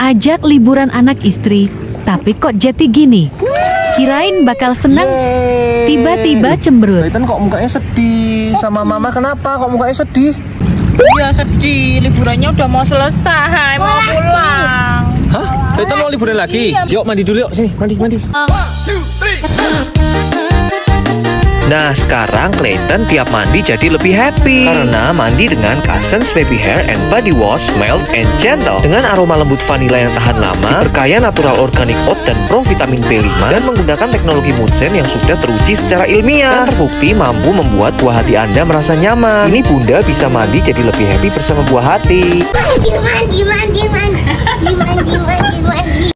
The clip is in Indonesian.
Ajak liburan anak istri, tapi kok jeti gini? Kirain bakal seneng, tiba-tiba cemberut. Clayton kok mukanya sedih sama mama, kenapa kok mukanya sedih? Iya sedih, liburannya udah mau selesai, mau pulang. Hah? Clayton mau liburan lagi? Iya. Yuk mandi dulu, yuk. Sini, mandi. Nah, sekarang Clayton tiap mandi jadi lebih happy karena mandi dengan Cousins Baby Hair and Body Wash Mild and Gentle dengan aroma lembut vanila yang tahan lama, berkaya natural organic oat dan provitamin B5, dan menggunakan teknologi Mudsen yang sudah teruji secara ilmiah dan terbukti mampu membuat buah hati Anda merasa nyaman. Ini Bunda bisa mandi jadi lebih happy bersama buah hati. Mandi.